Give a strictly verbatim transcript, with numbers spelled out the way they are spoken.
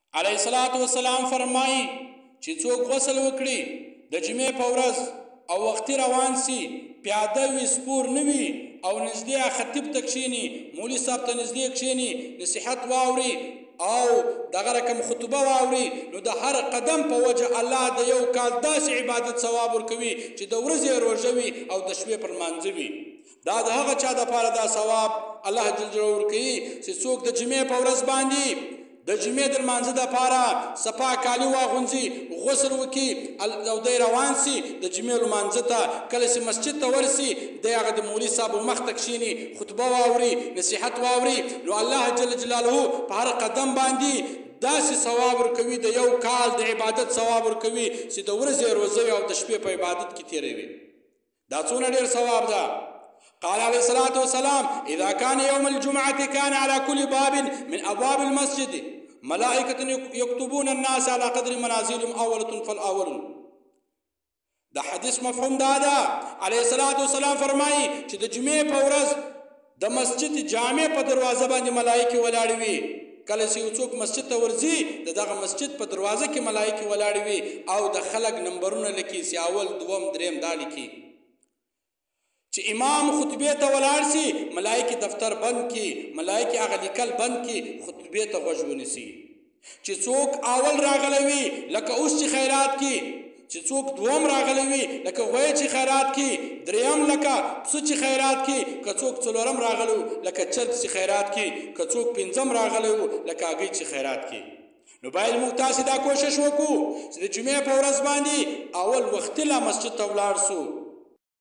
علیه الصلاة والسلام فرمایي چې څوک غسل وکړي د جمعې په ورځ او وختي روان سي، پیاده وي، سپور نه وي او نږدې خطیب ته کښېني، مولوي صاحب ته نږدې کښېني، نصیحت واوري او دغه رقم خطبه واوري، نو د هر قدم په وجه الله د یو کال داسې عبادت ثواب ورکوي چې د ورځې روژه وي او د شپې پر لمانځه وي. دا د هغه چا دپاره دا ثواب الله جل جلاله ورکوي چې څوک د جمعې په ورځ باندې د جمعې د لمانځه دپاره صفا کالي واغونځي، غسل وکړي او دی روان سي د جمعې لمانځه ته. کله چې مسجد ته ورسي دی هغه د مولوي صاحب مخ ته کښېني، خطبه واوري، نصیحت واوري، نو الله جل جلاله په هر قدم باندې داسې ثواب ورکوي، د یو کال د عبادت ثواب ورکوي چې د ورځې روژه او د شپې په عبادت کې تېروي. دا څونه ډېر ثواب ده. قال عليه الصلاة والسلام إذا كان يوم الجمعة كان على كل باب من أبواب المسجد ملائكة يكتبون الناس على قدر منازلهم أولة فالأول. دا حدیث مفهوم دا ده. علیه الصلاة والسلام فرمایي چې د جمعې په ورځ د مسجد جامع په دروازه باندې ملائکې ولاړې وي. کله چې یو څوک مسجد ته ورځي د دغه مسجد په دروازه کې ملائکې ولاړې وي او د خلک نمبرونه لیکي چې اول دوم دریم دا لیکي. چې امام خطبې ته ولاړ سي ملائکې دفتر بند کړي، ملائکې هغه لیکل بند کړي، خطبې ته غوږ ونیسي. چې څوک اول راغلی وي لکه اوس چې خیرات کړي، چې څوک دوم راغلی وي لکه غوی چې خیرات کړي، دریم لکه پسه چې خیرات کړي، که څوک څلورم راغلی و لکه چرګ چې خیرات کړي، که څوک پنځم راغلی و لکه هګۍ چې خیرات کړي. نو باید موږ تاسې دا کوشش وکړو چې د جمعې په ورځ باندې اول وختي لا مسجد ته ولاړ سو،